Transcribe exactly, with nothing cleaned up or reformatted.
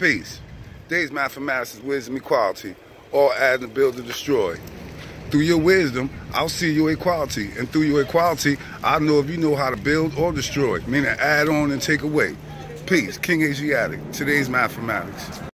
Peace. Today's mathematics is wisdom equality. All add and build and destroy. Through your wisdom, I'll see your equality. And through your equality, I'll know if you know how to build or destroy, meaning add on and take away. Peace. King Asiatic. Today's mathematics.